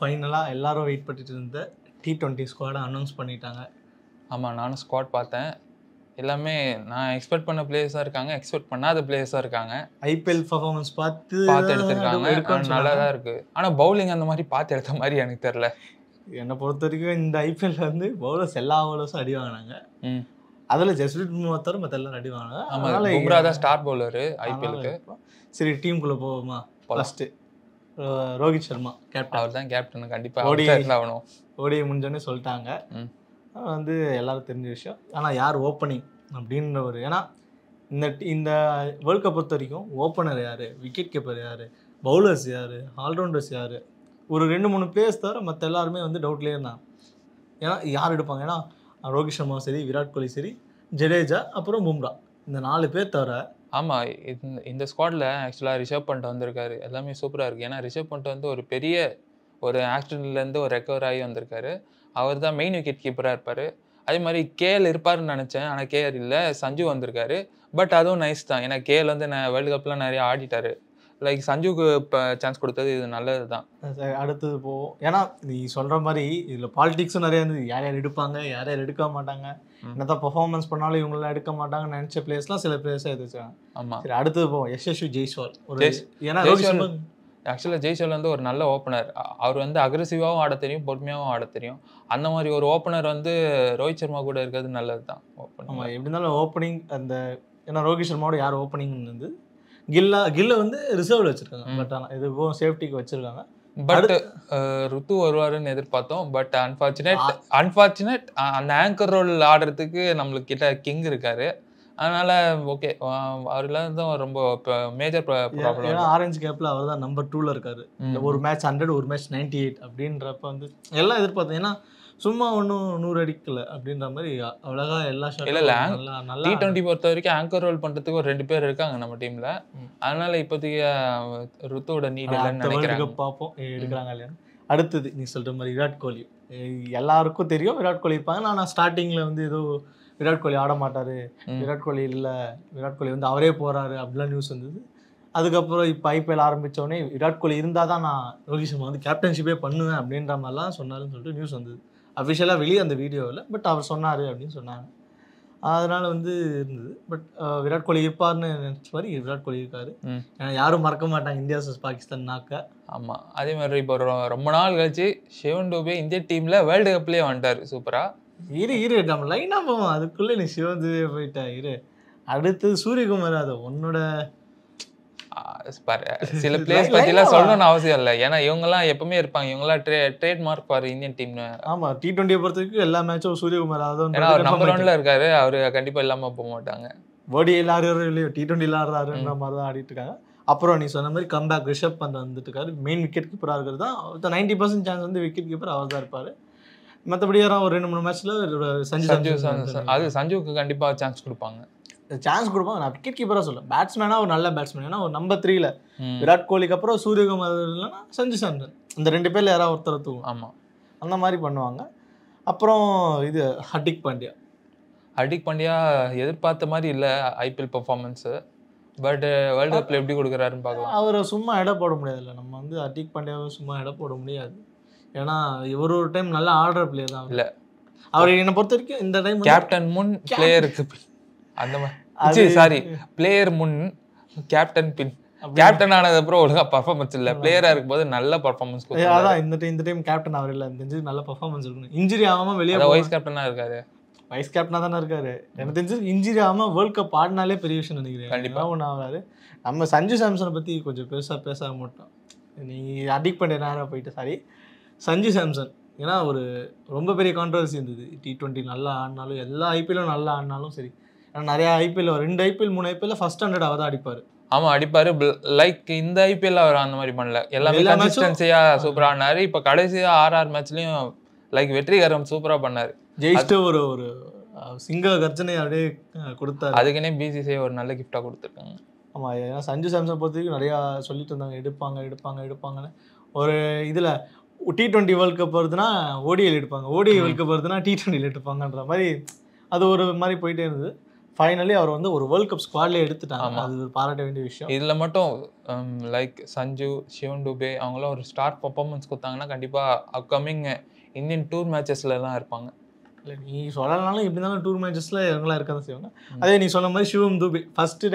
ஃபைனலாக எல்லாரும் வெயிட் பண்ணிட்டு இருந்த T20 ஸ்குவாடை அனௌன்ஸ் பண்ணிட்டாங்க. ஆமாம், நானும் ஸ்குவாட் பார்த்தேன். எல்லாமே நான் எக்ஸ்பெக்ட் பண்ண பிளேயர்ஸாக இருக்காங்க, எக்ஸ்பெக்ட் பண்ணாத பிளேயர்ஸாக இருக்காங்க. ஐபிஎல் பர்ஃபார்மன்ஸ் பார்த்து எடுத்திருக்காங்க, நல்லா தான் இருக்குது. ஆனால் பவுலிங் அந்த மாதிரி பார்த்து எடுத்த மாதிரி எனக்கு தெரில. என்னை பொறுத்த வரைக்கும் இந்த ஐபிஎல் வந்து பவுலர்ஸ் எல்லா பவுலர்ஸும் அடி வாங்கினாங்க. அதில் ஜஸ்பிரீத் பும்ரா தவிர மற்ற எல்லாரும் அடி வாங்கினாங்க. அதனால பும்ரா தான் ஸ்டார் பவுலரு ஐபிஎலுக்கு. சரி, டீமுக்குள்ளே போவோமா? First Rohit Sharma captain. அவர் தான் கேப்டன், கண்டிப்பாக ஆகணும். ஓடிஐ முடிஞ்சோடனே சொல்லிட்டாங்க. வந்து எல்லாரும் தெரிஞ்ச விஷயம். ஆனால் யார் ஓப்பனிங் அப்படின்ற ஒரு, ஏன்னா இந்த வேர்ல்ட் கப் பொறுத்த வரைக்கும் ஓப்பனர் யார், விக்கெட் கீப்பர் யார், பவுலர்ஸ் யார், ஆல்ரவுண்டர்ஸ் யார், ஒரு 2-3 பிளேயர்ஸ் தவிர மற்ற எல்லாருமே வந்து டவுட்லேயே இருந்தாங்க. ஏன்னா யார் எடுப்பாங்க? ஏன்னா ரோஹித் சர்மா சரி, விராட் கோலி சரி, ஜடேஜா, அப்புறம் பும்ரா, இந்த 4 பேர் தவிர. ஆமாம், இந்த ஸ்குவாடில் ஆக்சுவலாக ரிஷப் பண்ட் வந்திருக்காரு. எல்லாமே சூப்பராக இருக்குது. ஏன்னா ரிஷப் பண்ட் வந்து ஒரு பெரிய ஒரு ஆக்சிடென்ட்லேருந்து ஒரு ரெக்கவர் ஆகி வந்திருக்காரு. அவர் தான் மெயின் விக்கெட் கீப்பராக இருப்பார். அதே மாதிரி கேஎல் இருப்பாருன்னு நினச்சேன், ஆனால் கேஎல் இல்லை, சஞ்சு வந்திருக்காரு. பட் அதுவும் நைஸ் தான். ஏன்னா கேஎல் வந்து வேர்ல்டு கப்லாம் நிறைய ஆடிட்டார். லைக் சஞ்சுக்கு இப்போ சான்ஸ் கொடுத்தது இது நல்லது தான். அடுத்தது போவோம். ஏன்னா நீ சொல்கிற மாதிரி இதில் பாலிடிக்ஸும் நிறையா இருந்தது. யார் யார் எடுப்பாங்க, யார் யார் எடுக்க மாட்டாங்க, என்னதான் பர்ஃபார்மன்ஸ் பண்ணாலும் இவங்களாம் எடுக்க மாட்டாங்கன்னு நினச்ச பிளேயர்ஸ்லாம் சில பிளேயர்ஸாக எடுத்துச்சாங்க. ஆமாம், சரி, அடுத்தது போவோம். யசஸ்வி ஜெய்ஸ்வால். ஏன்னா ஆக்சுவலாக ஜெய்ஸ்வால் வந்து ஒரு நல்ல ஓப்பனர். அவர் வந்து அக்ரெசிவாகவும் ஆட தெரியும், பொறுமையாகவும் ஆட தெரியும். அந்த மாதிரி ஒரு ஓப்பனர் வந்து ரோஹித் சர்மா கூட இருக்கிறது நல்லது தான். ஆமாம், எப்படி இருந்தாலும் ஓப்பனிங் அந்த, ஏன்னா ரோஹித் சர்மாவோட யார் ஓப்பனிங் வந்து கில்ல வந்து ரிசர்வ்ல வச்சிருக்காங்க. பட் ஆனால் இதுவும் சேஃப்டிக்கு வச்சிருக்காங்க. பட் ருத்து வருவாருன்னு எதிர்பார்த்தோம். பட் அன்ஃபார்ச்சுனேட் அந்த ஆங்கர் ரோல் ஆடுறதுக்கு நம்மளுக்கு கிட்ட கிங் இருக்காரு. அதனால ஓகே, அவர்லாம் தான் ரொம்ப மேஜர் ப்ராப்ளம். ஏன்னா ஆரஞ்சு கேப்ல அவர் தான் நம்பர் 2ல இருக்காரு. ஒரு மேட்ச் 100, ஒரு மேட்ச் 98 அப்படின்றப்ப வந்து எல்லாம் எதிர்பார்த்தேன். ஏன்னா சும்மா ஒன்றும் 100 அடிக்கல அப்படின்ற மாதிரி அவ்வளோகா எல்லா ஷாட்டும். T20 பொறுத்த வரைக்கும் ஆங்கர் ரோல் பண்ணுறதுக்கு ஒரு 2 பேர் இருக்காங்க நம்ம டீமில். அதனால இப்போதைக்கு ருத்தோட நீட் இல்லைன்னு நினைக்கிறாங்க. பார்ப்போம் எடுக்கிறாங்க இல்லையா. அடுத்தது நீ சொல்கிற மாதிரி விராட் கோலி. எல்லாருக்கும் தெரியும் விராட் கோலி இருப்பாங்க. ஆனால் ஸ்டார்டிங்கில் வந்து ஏதோ விராட் கோலி ஆட மாட்டார், விராட் கோலி இல்லை, விராட் கோலி வந்து அவரே போகிறாரு அப்படிலாம் நியூஸ் வந்தது. அதுக்கப்புறம் இப்போ ஐபிஎல் ஆரம்பித்தோடனே விராட் கோலி இருந்தால் தான் நான் ரோஹித் சர்மா வந்து கேப்டன்ஷிப்பே பண்ணுவேன் அப்படின்ற மாதிரிலாம் சொன்னாருன்னு சொல்லிட்டு நியூஸ் வந்தது. அஃபிஷியலாக வெளியே அந்த வீடியோவில், பட் அவர் சொன்னார் அப்படின்னு சொன்னாங்க. அதனால் வந்து இருந்தது. பட் விராட் கோலி இருப்பார்னு நினச்ச மாதிரி விராட் கோலி இருக்கார். ஏன்னா யாரும் மறக்க மாட்டாங்க இந்தியா வர்சஸ் பாகிஸ்தான்னாக்க. ஆமாம், அதே மாதிரி இப்போ ரொம்ப நாள் கழிச்சு சிவன் டூபே இந்திய டீமில் வேர்ல்டு கப்லேயே வந்துட்டார். சூப்பராக இரு நம்ம லைனாக போவோம். அதுக்குள்ளே நீ சிவன் டூபே போயிட்டா. அடுத்தது சூரியகுமார். அது உன்னோட சில பிளேயர்ஸ் பற்றிலாம் சொல்லணும்னு அவசியம் இல்லை. ஏன்னா இவங்கெல்லாம் எப்பவுமே இருப்பாங்க. இவங்கெல்லாம் ட்ரேட்மார்க் ஃபார் இந்தியன் டீம்னு. ஆமாம், T20 பொறுத்த வரைக்கும் எல்லா மேட்சும் சூரியகுமார். ஏன்னா அவர் நம்பர் 1ல இருக்காரு. அவர் கண்டிப்பாக இல்லாமல் போக மாட்டாங்க. ஓடிஐ ஆடுறாரு இல்லையோ, T20 ஆடுறாருன்ற மாதிரி தான் ஆடிட்டு இருக்காங்க. அப்புறம் நீ சொன்ன மாதிரி கம்பேக் ரிஷப் பண்ட் வந்துட்டு இருக்காரு. மெயின் விக்கெட் கீப்பராக இருக்கிறது தான் 90% சான்ஸ் வந்து விக்கெட் கீப்பர் அவர் தான் இருப்பார். மற்றபடி யாரும் ஒரு 2-3 மேட்ச்சில் சஞ்சுக்கு கண்டிப்பாக சான்ஸ் கொடுப்பாங்க. நான் விக்கெட் கீப்பராக சொல்ல, பேட்ஸ்மேனாக ஒரு நல்ல பேட்ஸ்மேன். ஏன்னா ஒரு நம்பர் 3ல விராட் கோலிக்கு அப்புறம் சூரியகுமார் இல்லைன்னா சஞ்சு சாம்சன், இந்த 2 பேரில் யாராவது ஒருத்தர் தூக்கும். ஆமாம், அந்த மாதிரி பண்ணுவாங்க. அப்புறம் இது ஹர்திக் பாண்டியா எதிர்பார்த்த மாதிரி இல்லை ஐபிஎல் பர்ஃபார்மன்ஸு. பட் வேர்ல்டு கப்பில் எப்படி கொடுக்குறாருன்னு பார்க்கலாம். அவரை சும்மா எடை போட முடியாதுல்ல. நம்ம வந்து ஹர்திக் பாண்டியாவை சும்மா எடை போட முடியாது. ஏன்னா ஒரு டைம் நல்லா ஆடுற பிளேயர் தான். இல்லை, அவர் என்னை பொறுத்த வரைக்கும் இந்த டைம் கேப்டன் முன் பிளேயருக்கு அந்த மாதிரி சாரி பிளேயர் முன் கேப்டன் பின். கேப்டன் ஆனது அப்புறம் ஒழுங்கா பர்ஃபார்மன்ஸ் இல்லை. பிளேயரா இருக்கும்போது நல்ல பர்ஃபார்மன்ஸ். அதான் இந்த டைம் கேப்டன் அவர் இல்லை. தெரிஞ்சு நல்ல பர்ஃபார்மன்ஸ் இருக்கணும். இன்ஜுரி ஆகாம வெளியே வைஸ் கேப்டனா இருக்காரு. வைஸ் கேப்டனா தானே இருக்காரு. எனக்கு தெரிஞ்சு இன்ஜுரி ஆகாம வேர்ல்ட் கப் ஆடினாலே பெரிய விஷயம் நினைக்கிறேன். கண்டிப்பாக ஒன்றும் ஆகாது. நம்ம சஞ்சு சாம்சனை பற்றி கொஞ்சம் பெருசாக பேச மாட்டோம். நீ அடிக்ட் பண்ண நேரம் போயிட்டு சாரி சஞ்சு சாம்சன். ஏன்னா ஒரு ரொம்ப பெரிய கான்ட்ரவர்சி இருந்தது. T20 நல்லா ஆடினாலும் எல்லா ஐபிஎல்லும் நல்லா ஆடினாலும் சரி. ஏன்னா நிறையா ஐபிஎல் 2 ஐபிஎல் 3 ஐபிஎல் ஃபர்ஸ்ட் 100 அவர் தான் அடிப்பார். ஆமாம், அடிப்பார். லைக் இந்த ஐபிஎல் அவர் அந்த மாதிரி பண்ணல. எல்லாமே கன்சிஸ்டன்சியாக சூப்பராக ஆடினார். இப்போ கடைசியாக 6 மேட்ச்லையும் லைக் வெற்றிகரம் சூப்பராக பண்ணார். ஜெயிச்சுட்டு ஒரு சிங்க கர்ஜனை அப்படியே கொடுத்தாரு. அதுக்குன்னே பிசிசிஐ ஒரு நல்ல கிஃப்டாக கொடுத்துருக்காங்க. ஆமாம், ஏன்னா சஞ்சு சாம்சன் பொறுத்த வரைக்கும் நிறையா சொல்லிட்டு இருந்தாங்க எடுப்பாங்கன்னு. ஒரு இதில் T20 வேர்ல்ட் கப் வருதுன்னா ஓடிஐ எடுப்பாங்க, ஓடிஐ வேர்ல்ட் கப் வருதுன்னா T20 எடுப்பாங்கன்ற மாதிரி அது ஒரு மாதிரி போயிட்டே இருந்தது. ஃபைனலி அவர் வந்து ஒரு வேர்ல்ட் கப் ஸ்குவாட்லேயே எடுத்துட்டாங்க. அது ஒரு பாராட்ட வேண்டிய விஷயம். இதில் மட்டும் லைக் சஞ்சு, சிவன் டுபே அவங்களாம் ஒரு ஸ்டார் பர்ஃபார்மன்ஸ் கொடுத்தாங்கன்னா கண்டிப்பாக அப்கமிங் இந்தியன் டூர் மேட்சஸில் தான் இருப்பாங்க. இல்லை நீ சொல்லனாலும் எப்படி இருந்தாலும் டூர் மேட்சஸில் இவங்களாம் இருக்க தான் செய்வாங்க. அதே நீ சொன்ன மாதிரி Shivam Dube first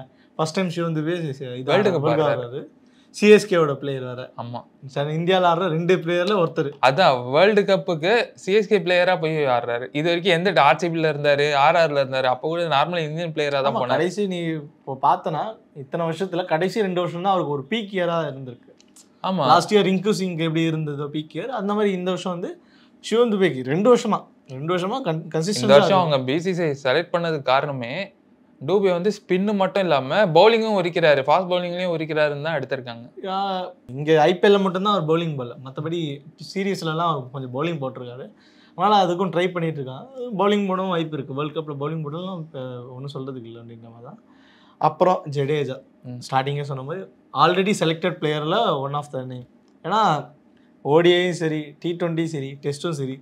time Shivam Dube world cup ஆடுறாரு. சிஎஸ்கேவோட பிளேயர் வேறு. ஆமாம், இந்தியாவில் ஆடுற 2 பிளேயரில் ஒருத்தர். அதான் வேர்ல்டு கப்புக்கு சிஎஸ்கே பிளேயராக போய் ஆடுறாரு. இது வரைக்கும் எந்த ஆர்சிபியில் இருந்தார், ஆர்ஆரில் இருந்தார், அப்போ கூட நார்மலாக இந்தியன் பிளேயராக தான் போனார். கடைசி நீ இப்போ பார்த்தனா இத்தனை வருஷத்தில் கடைசி 2 வருஷம் தான் அவருக்கு ஒரு பீக் இயராக இருந்திருக்கு. ஆமாம், லாஸ்ட் இயர் ரிங்கு சிங் எப்படி இருந்ததோ பீக் இயர், அந்த மாதிரி இந்த வருஷம் வந்து சிவன் துபேக்கு 2 வருஷமா கன்சிஸ்டன்ட். இந்த வருஷம் அவங்க பிசிசிஐ செலக்ட் பண்ணதுக்கு காரணமே டூபே வந்து ஸ்பின்னு மட்டும் இல்லாமல் பவுலிங்கும் உரிக்கிறாரு, ஃபாஸ்ட் பவுலிங்லேயும் உரிக்கிறாருன்னு தான் எடுத்திருக்காங்க. இங்கே ஐபிஎல்ல மட்டும்தான் அவர் பவுலிங் போடல, மற்றபடி சீரியஸ்லலாம் அவர் கொஞ்சம் பவுலிங் போட்டிருக்காரு. அதனால் அதுக்கும் ட்ரை பண்ணிட்டு இருக்காங்க. பவுலிங் போடவும் வாய்ப்பு இருக்குது. வேர்ல்ட் கப்பில் பவுலிங் போடலாம் ஒன்றும் சொல்கிறதுக்கு இல்லை அப்படின்ற மாதிரி தான். அப்புறம் ஜடேஜா ஸ்டார்டிங்கே சொன்ன மாதிரி ஆல்ரெடி செலக்டட் பிளேயரில் ஒன் ஆஃப் த நேம். ஏன்னா ஓடிஐயும் சரி, T20 சரி, டெஸ்ட்டும் சரி,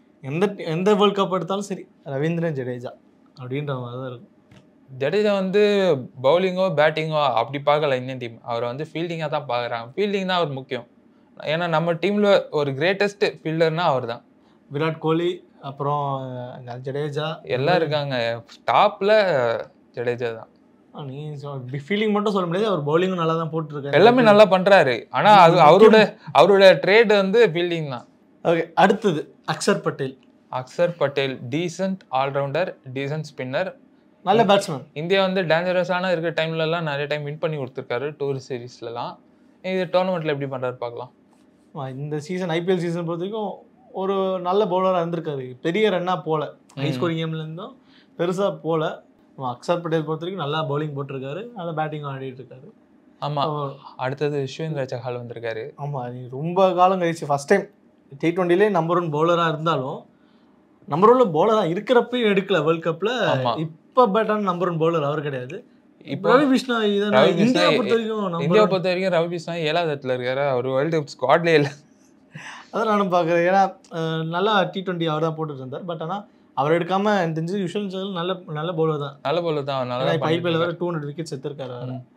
எந்த வேர்ல்ட் கப் எடுத்தாலும் சரி ரவீந்திரன் ஜடேஜா அப்படின்ற மாதிரி தான் இருக்கும். ஜடேஜா வந்து பவுலிங்கோ பேட்டிங்கோ அப்படி பார்க்கல இந்தியன் டீம். அவர் வந்து ஃபீல்டிங்காக தான் பார்க்குறாங்க. ஃபீல்டிங் தான் அவர் முக்கியம். ஏன்னா நம்ம டீமில் ஒரு கிரேட்டஸ்ட் ஃபீல்டர்னா அவர் தான். விராட் கோலி, அப்புறம் ஜடேஜா எல்லாம் இருக்காங்க. டாப்பில் ஜடேஜா தான். நீ ஃபீல்டிங் மட்டும் சொல்ல முடியாது, அவர் பவுலிங்கும் நல்லா தான் போட்டுருக்காரு, எல்லாமே நல்லா பண்ணுறாரு. ஆனால் அது அவரோட ட்ரேட் வந்து ஃபீல்டிங் தான். ஓகே, அடுத்தது Axar Patel. Axar Patel decent allrounder, decent spinner, நல்ல பேட்ஸ்மேன். இந்தியா வந்து டேஞ்சரஸான இருக்கிற டைம்லலாம் நிறைய டைம் வின் பண்ணி கொடுத்துருக்காரு டூர் சீரீஸ்லலாம். இது டோர்னமெண்ட்டில் எப்படி பண்ணுறாரு பார்க்கலாம். இந்த சீசன் ஐபிஎல் சீசன் பொறுத்த வரைக்கும் ஒரு நல்ல பவுலராக இருந்திருக்காரு. பெரிய ரன்னாக போல, ஹை ஸ்கோரிங் கேம்லேருந்தும் பெருசாக போல. அக்சர் பட்டேல் பொறுத்த வரைக்கும் நல்லா பவுலிங் போட்டிருக்காரு, நல்லா பேட்டிங்கும் ஆடிட்டு இருக்காரு. ஆமாம், அடுத்தது யுஸ்வேந்திர சஹால் வந்திருக்காரு. ஆமாம், நீ ரொம்ப காலம் கழிச்சு ஃபஸ்ட் டைம் T20லே நம்பர் 1 பவுலராக இருந்தாலும் நம்பர் 1 பவுலராக இருக்கிறப்பையும் எடுக்கல வேர்ல்ட் கப்பில். இப்போ பேட்டான நம்பர் 1 பவுலர் அவர் கிடையாது. இப்போ ரவி பிஷ்ணா இந்தியா பொறுத்த வரைக்கும் ரவி பிஷ்ணா 7வது இடத்துல இருக்காரு. அவர் வேர்ல்டு கப் ஸ்குவாட்லேயே இல்லை. அதான் நானும் பார்க்குறேன். ஏன்னா நல்லா T20 அவர் தான் போட்டுட்டு இருந்தார். பட் ஆனால் அவர் எடுக்காமல் எனக்கு தெரிஞ்சு யுஸ்வேந்திர சஹால் நல்ல பவுலர் தான். நல்ல பவுலர் தான். நல்லா ஐபிஎல் வர 200 விக்கெட்ஸ் எடுத்திருக்காரு.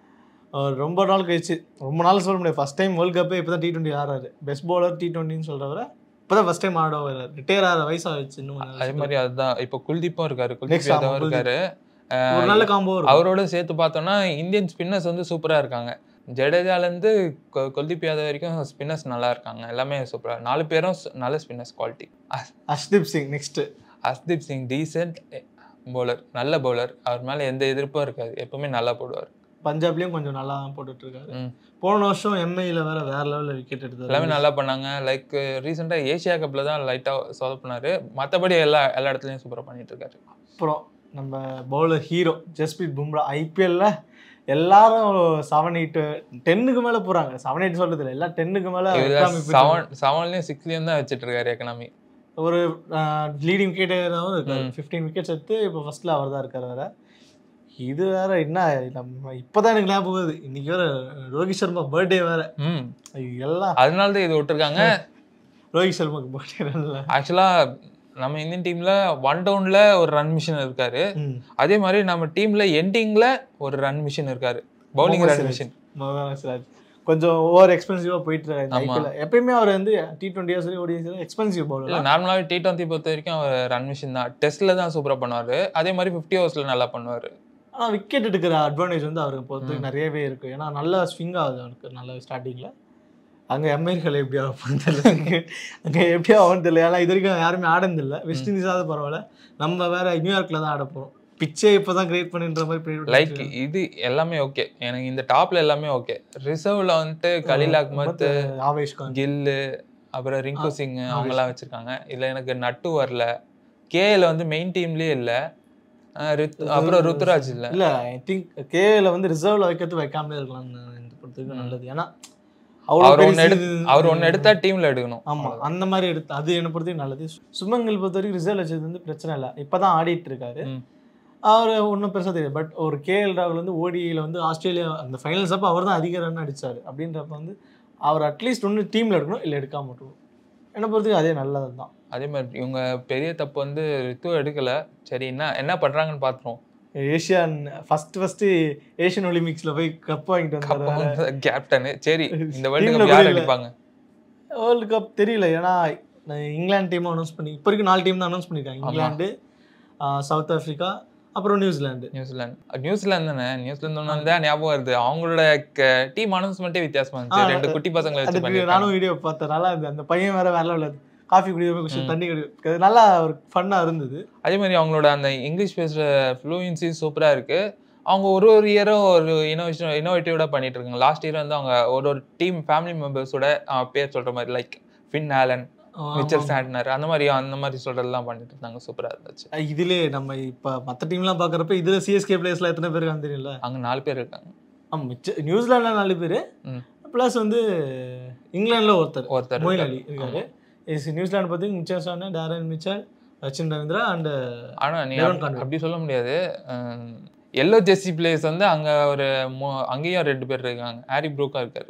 அவர் ரொம்ப நாள் கழிச்சு, ரொம்ப நாள் சொல்ல முடியாது, ஃபஸ்ட் டைம் வேர்ல்ட் கப்பே இப்போ தான் T20 ஆடுறாரு. பெஸ்ட் பவுலர் T20ன்னு சொல்கிறவரை இப்போ தான் ஃபஸ்ட் டைம் ஆட வர்றாரு. ரிட்டையர் ஆகிற வயசாகிடுச்சு இன்னும். அதே மாதிரி அதுதான் இப்போ குல்தீப்பும் இருக்காரு, குல்தீப் யாதவும் இருக்காரு. ஒரு நல்ல காம்போ. அவரோட சேர்த்து பார்த்தோம்னா இந்தியன் ஸ்பின்னர்ஸ் வந்து சூப்பராக இருக்காங்க. ஜடேஜாலேருந்து குல்தீப் யாதவ் வரைக்கும் ஸ்பின்னர்ஸ் நல்லா இருக்காங்க. எல்லாமே சூப்பராக, 4 பேரும் நல்ல spinners quality. Harshdeep Singh next. Harshdeep Singh decent bowler, நல்ல பவுலர். அவர் மேலே எந்த எதிர்ப்பும் இருக்காது, எப்பவுமே நல்லா போடுவார். பஞ்சாப்லேயும் கொஞ்சம் நல்லா போட்டுட்டு இருக்காரு. போன வருஷம் எம்ஐயில் வேற லெவலில் விக்கெட் எடுத்தார். எல்லாமே நல்லா பண்ணாங்க. லைக் ரீசெண்டாக ஏஷியா கப்பில் தான் லைட்டாக சொதப்பினாரு. மற்றபடி எல்லா இடத்துலையும் சூப்பராக பண்ணிட்டு இருக்காரு. அப்புறம் நம்ம பவுலர் ஹீரோ ஜஸ்பிரீத் பும்ரா. ஐபிஎல்ல எல்லாரும் 7-8 10க்கு மேலே போகிறாங்க. 7-8 சொல்றது இல்லை, எல்லாம் 10க்கு மேலே. 7லையும் 6லையும் தான் வச்சுட்டு இருக்காரு எக்கனாமி. ஒரு லீடிங் விக்கெட்டாகவும் இருக்காரு. 15 விக்கெட்ஸ் எடுத்து இப்போ ஃபர்ஸ்ட்ல அவர் தான் இருக்காரு. வேற இது வேற என்ன, நம்ம இப்போதான் எனக்கு ஞாபகம் போகுது, இன்னைக்கு வேற ரோஹித் சர்மா பர்த்டே வேற. எல்லாம் அதனால தான் இது விட்டுருக்காங்க. ரோஹித் சர்மாக்கு பர்த்டே. ஆக்சுவலா நம்ம இந்தியன் டீம்ல 1 டவுன்ல ஒரு ரன் மிஷின் இருக்காரு. அதே மாதிரி நம்ம டீம்ல எண்டிங்ல ஒரு ரன் மிஷின் இருக்காரு, பவுலிங் ரன் மிஷின். கொஞ்சம் ஓவர் எக்ஸ்பென்சிவா போயிட்டு இருக்காரு. எப்பயுமே அவர் வந்து T20 சரி ODI சரி எக்ஸ்பென்சிவ் பவுலர். நார்மலாவே T20 பொறுத்த வரைக்கும் அவர் ரன் மிஷின் தான். டெஸ்ட்ல தான் சூப்பரா பண்ணுவாரு. அதே மாதிரி 50 ஓவர்ஸ்ல நல்லா பண்ணுவாரு. ஆனால் விக்கெட் எடுக்கிற அட்வான்டேஜ் வந்து அவருக்கு பொறுத்து நிறையவே இருக்குது. ஏன்னா நல்லா ஸ்விங் ஆகுது அவனுக்கு நல்ல ஸ்டார்டிங்கில். அங்கே அமெரிக்காவில் எப்படி ஆகும் தெரியல, அங்கே எப்படி ஆகும் தெரியல. ஏன்னா இது வரைக்கும் யாருமே ஆடந்தில்லை. வெஸ்ட் இண்டீஸாவது பரவாயில்ல, நம்ம வேற நியூயார்க்கில் தான் ஆட போகிறோம். பிச்சே இப்போ தான் கிரியேட் பண்ணுன்ற மாதிரி. லைக் இது எல்லாமே ஓகே, எனக்கு இந்த டாப்ல எல்லாமே ஓகே. ரிசர்வ்ல வந்துட்டு கலீல் அஹ்மத், ஆவேஷ் கான், கில்லு, அப்புறம் ரிங்கு சிங் அவங்கெல்லாம் வச்சிருக்காங்க. இதில் எனக்கு நட்டு வரல. கேஎல் வந்து மெயின் டீம்லேயே இல்லை. அப்புறம் ருத்துராஜ் இல்லை. இல்லை ஐ திங்க் கேஎல் வந்து ரிசர்வ்ல வைக்கிறது வைக்காமலே இருக்கலாம். இந்த பொறுத்தவரைக்கும் நல்லது. ஏன்னா அவர் ஒன்று எடுத்தா டீம்ல எடுக்கணும். ஆமாம், அந்த மாதிரி எடுத்து அது என்னை பொறுத்தவரைக்கும் நல்லது. சுமங்கல் பொறுத்த வரைக்கும் ரிசர்வ் வச்சது வந்து பிரச்சனை இல்லை, இப்போதான் ஆடிட்டு இருக்காரு. அவர் ஒன்றும் பெருசாக தெரியாது. பட் ஒரு கேஎல் ராகுல் வந்து ஓடியில் வந்து ஆஸ்திரேலியா அந்த ஃபைனல்ஸ் அப்போ அவர் தான் அதிக ரன் அடித்தார். அப்படின்றப்ப வந்து அவர் அட்லீஸ்ட் ஒன்று டீமில் எடுக்கணும், இல்லை எடுக்காம விட்டுருவோம். என்னை பொறுத்தவரைக்கும் அதே நல்லது தான். அதே மாதிரி இவங்க பெரிய தப்பு வந்து ரித்து எடுக்கலை. சரி என்ன பண்ணுறாங்கன்னு பார்த்துருவோம். ஏஷியன் ஃபர்ஸ்ட் ஏஷியன் ஒலிம்பிக்ஸ்ல போய் கப் வாங்கிட்டு வந்தாரு கேப்டன். சரி, இந்த வேர்ல்டு கப் யார் அடிப்பாங்க? வேர்ல்டு கப் தெரியல, ஏன்னா இங்கிலாந்து டீம் அனௌன்ஸ் பண்ணி இப்போ வரைக்கும் 4 டீம் தான் அனௌன்ஸ் பண்ணியிருக்காங்க. இங்கிலாந்து, சவுத் ஆஃப்ரிக்கா, அப்புறம் நியூசிலாந்து தானே. நியூசிலாந்து தான் ஞாபகம் வருது. அவங்களோட டீம் அனௌன்ஸ்மெண்ட்டே வித்தியாசமா இருந்துச்சு. 2 குட்டி பசங்களை வச்சு பண்ணிருக்காங்க. நானும் வீடியோ பார்த்தேன். நல்லா இருந்தது. அந்த பையன் வேற வேற லெவல்ல காஃபி குடிக்க தண்ணி குடி நல்லா ஒரு ஃபன்னா இருந்தது. அதே மாதிரி அவங்களோட அந்த இங்கிலீஷ் பேசுற ஃப்ளூயன்சி சூப்பரா இருக்கு. அவங்க ஒரு இயரும் ஒரு இன்னோவேட்டிவா பண்ணிட்டு இருக்காங்க. லாஸ்ட் இயர் வந்து அவங்க ஒரு டீம் ஃபேமிலி மெம்பர்ஸோட பேர் சொல்ற மாதிரி like Finn Allen, Mitchell Santner அந்த மாதிரி சொல்றதெல்லாம் பண்ணிட்டு இருந்தாங்க. சூப்பரா இருந்துச்சு. இதுல நம்ம இப்ப மத்த டீம்லாம் பாக்குறப்ப இதுல சிஎஸ்கே பிளேயர்ஸ்ல எத்தனை பேர் இருக்காங்க தெரியல. அங்க 4 பேர் இருக்காங்க. நியூசிலாந்துல 4 பேர் பிளஸ் வந்து இங்கிலாந்துல ஒருத்தர் மொயின் அலி இருக்காரு. நியூசிலாந்து பார்த்தீங்கன்னா Mitchell Santner, Daryl Mitchell, Sachin Ravindra and ஆனா நீ அப்படி சொல்ல முடியாது. எல்லோ ஜெர்சி பிளேயர்ஸ் வந்து அங்க அங்கேயும் 2 பேர் இருக்காங்க. ஹாரி ப்ரூக்கா இருக்காரு.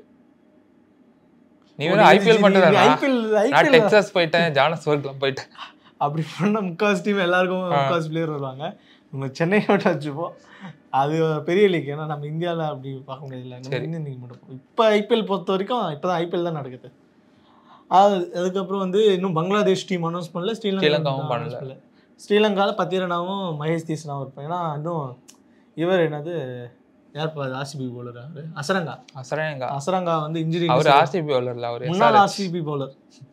நீ வேற ஐபிஎல் மட்டும் நான் டெக்சாஸ் போயிட்டேன், ஜானஸ்பர்க்லாம் போயிட்டேன். அப்படி பண்ண முக்காவாசி டீம் எல்லாருக்கும் முக்காவாசி பிளேயர் வருவாங்க. நம்ம சென்னையோட வச்சுப்போம், அது பெரிய லீக். ஏன்னா நம்ம இந்தியாவில் அப்படி பார்க்க முடியல. இந்தியன் லீக் மட்டும் இப்போ ஐபிஎல் பொறுத்த வரைக்கும் இப்போதான் ஐபிஎல் தான் நடக்குது. அதுக்கப்புறம் வந்து இன்னும் பங்களாதேஷ் டீம் அனௌன்ஸ் பண்ணல, ஸ்ரீலங்காவும் பண்ணல. ஸ்ரீலங்காவில் பத்திரனாவும் மகேஷ் தீசனாவும் இருப்பாங்க. ஏன்னா இன்னும் இவர் என்னது யார் ஆர்சிபி பவுலர் அசரங்கா வந்து இன்ஜுரி. அவர் ஆர்சிபி பவுலர்ல, அவர் முன்னாள் ஆர்சிபி பவுலர்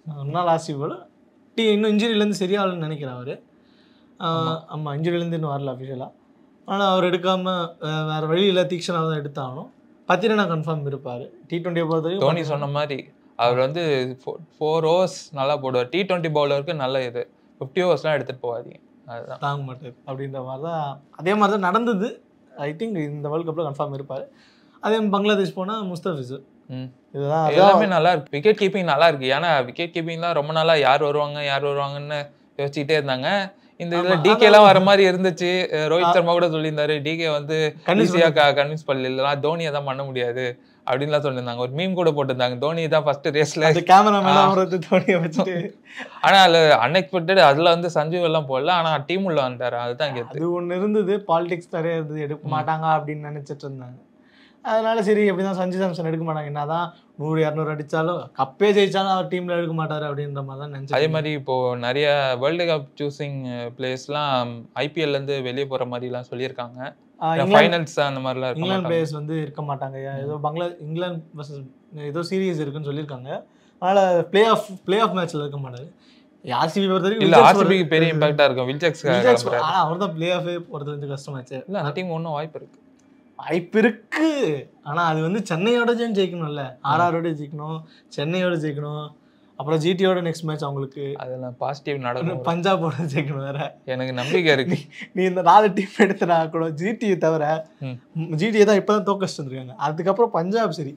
இன்னும் இன்ஜுரியிலேருந்து சரியாகலன்னு நினைக்கிறேன் அவர். ஆமாம், இன்ஜுரியிலேருந்து இன்னும் வரல அஃபிஷியலாக. ஆனால் அவர் எடுக்காமல் வேறு வழியில் தீக்ஷனாக தான் எடுத்தாகணும். பத்திரனா கன்ஃபார்ம் இருப்பார். T20 பொறுத்த வரைக்கும் தோனி சொன்ன மாதிரி அவர் வந்து 4 ஓவர்ஸ் நல்லா போடுவார். T20 பவுலருக்கு நல்ல இது 50 ஓவர்ஸ்லாம் எடுத்துகிட்டு போவாதீங்க, அதுதான் தாங்க மாட்டார் அப்படின்ற மாதிரி தான். அதே மாதிரி தான் நடந்தது. ஐ திங்க் இந்த வேர்ல்டு கப்பில் கன்ஃபார்ம் இருப்பார். அதே பங்களாதேஷ் போனால் முஸ்தபிசர். இதுதான் எல்லாமே நல்லா இருக்கு. விக்கெட் கீப்பிங் நல்லா இருக்கு. ஏன்னா விக்கெட் கீப்பிங்லாம் ரொம்ப நாளா யார் வருவாங்கன்னு யோசிச்சுட்டே இருந்தாங்க. இந்த இதுல டிகேலாம் வர மாதிரி இருந்துச்சு. ரோஹித் சர்மா கூட சொல்லியிருந்தாரு, டிகே வந்து கன்வின்ஸ் பண்ணல, தோனியை தான் பண்ண முடியாது அப்படின்லாம் சொல்லியிருந்தாங்க. ஒரு மீம் கூட போட்டிருந்தாங்க, தோனி தான் ஃபர்ஸ்ட் ரேஸ்ல தோனியை வச்சுட்டு. ஆனா அதுல அன்எக்ஸ்பெக்டட் அதுல வந்து சஞ்சீவ் எல்லாம் போடல, ஆனா டீம் உள்ள வந்துட்டாரு. அதுதான் அது ஒண்ணு இருந்தது. பாலிடிக்ஸ் நிறைய இருந்தது, எடுக்க மாட்டாங்க அப்படின்னு நினைச்சிட்டு இருந்தாங்க. அதனால சரி எப்படிதான் சஞ்சு சாம்சன் எடுக்க மாட்டாங்க, என்னதான் 100-200 அடிச்சாலும் கப்பே ஜெயிச்சாலும் அவர் டீம்ல எடுக்க மாட்டாரு அப்படின்ற மாதிரி தான் நினைச்சேன். அதே மாதிரி இப்போ நிறைய வேர்ல்டு கப் சூசிங் பிளேயர்ஸ்லாம் ஐபிஎல்ல இருந்து வெளியே போற மாதிரி எல்லாம் சொல்லியிருக்காங்க. ஃபைனல்ஸ் அந்த மாதிரிலாம் இங்கிலாந்து பிளேயர்ஸ் வந்து இருக்க மாட்டாங்க. ஏதோ இங்கிலாந்து ஏதோ சீரியஸ் இருக்குன்னு சொல்லியிருக்காங்க. அதனால பிளே ஆஃப் மேட்ச்ல இருக்க மாட்டாரு. ஆர்சிபி பொறுத்த வரைக்கும் இல்ல, ஆர்சிபிக்கு பெரிய இம்பாக்டா இருக்கும். வில்ஜெக்ஸ் அவர் தான் பிளே ஆஃபே போறது வந்து கஷ்டமாச்சு. இல்ல, அந்த டீம் ஒன்றும் வாய்ப்பு இருக்கு. ஆனா அது வந்து சென்னையோட ஜெயிக்கணும்ல, ஆர்ஆரோட ஜெயிக்கணும், சென்னையோட ஜெயிக்கணும், அப்புறம் ஜிடியோட நெக்ஸ்ட் மேட்ச் அவங்களுக்கு அதெல்லாம் பாசிட்டிவ் நடக்கும். பஞ்சாபோட ஜெயிக்கணும் வேற. எனக்கு நம்பிக்கை இருக்கு. நீ இந்த 4 டீம் எடுத்துனா கூட ஜிடியை தவிர ஜிடியை தான் இப்பதான் தோக்கடிச்சு வந்துருக்காங்க. அதுக்கப்புறம் பஞ்சாப் சரி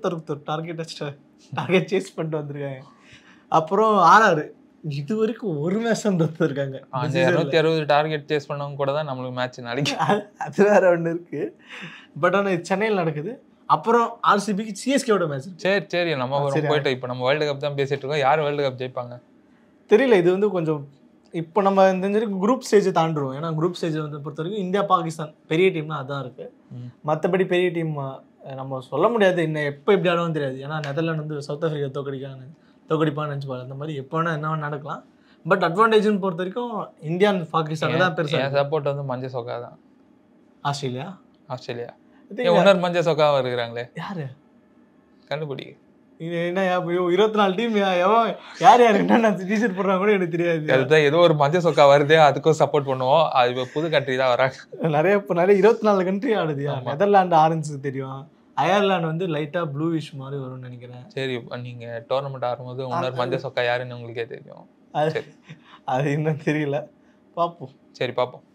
261 டார்கெட் சேஸ் பண்ணிட்டு வந்திருக்காங்க. அப்புறம் ஆர்ஆர் இது வரைக்கும் ஒரு மேட்ச் இருக்காங்க. 260 டார்கெட் சேஸ் பண்ணவங்க கூட தான் நம்மளுக்கு மேட்ச் நாளைக்கு. அது வேற ஒன்று இருக்கு. பட் ஆனால் இது சென்னையில் நடக்குது. அப்புறம் ஆர்சிபிக்கு சிஎஸ்கேவோட மேட்ச். சரி நம்ம போயிட்டு இப்போ நம்ம வேர்ல்டு கப் தான் பேசிட்டு இருக்கோம். யார் வேர்ல்டு கப் ஜெயிப்பாங்க தெரியல. இது வந்து கொஞ்சம் இப்போ நம்ம இந்த குரூப் ஸ்டேஜ் தாண்டுருவோம். ஏன்னா குரூப் ஸ்டேஜ் வந்து பொறுத்த வரைக்கும் இந்தியா பாகிஸ்தான் பெரிய டீம்னா அதான் இருக்கு. மற்றபடி பெரிய டீம் நம்ம சொல்ல முடியாது. இன்னும் எப்போ எப்படி ஆடவும் தெரியாது. ஏன்னா நெதர்லாந்து வந்து சவுத் ஆஃப்ரிக்கா தோக்கடிப்பான்னு நினச்சிப்பாரு. அந்த மாதிரி எப்போ வேணா என்ன நடக்கலாம். பட் அட்வான்டேஜ்னு பொறுத்த வரைக்கும் இந்தியா பாகிஸ்தான் தான் பெருசாக. சப்போர்ட் வந்து மஞ்ச சொக்கா தான். ஆஸ்திரேலியா இன்னொரு மஞ்ச சொக்காவும் இருக்கிறாங்களே, யாரு கண்டுபிடி. இது என்ன 24 டீம் யார் என்னென்ன டிஷர்ட் போடுறாங்க கூட எனக்கு தெரியாது. அதுதான் ஏதோ ஒரு மஞ்ச சொக்கா வருது, அதுக்கும் சப்போர்ட் பண்ணுவோம். அது புது கண்ட்ரி தான் வராங்க. நிறைய 24 கண்ட்ரி ஆடுது. நெதர்லாந்து ஆரஞ்சு தெரியும், அயர்லாந்து வந்து லைட்டா ப்ளூவிஷ் மாதிரி வரும்னு நினைக்கிறேன். சரி, நீங்க டோர்னமெண்ட் ஆடும்போது இன்னொரு மஞ்ச சொக்கா யாருன்னு உங்களுக்கே தெரியும். அது இன்னும் தெரியல, பார்ப்போம். சரி பார்ப்போம்.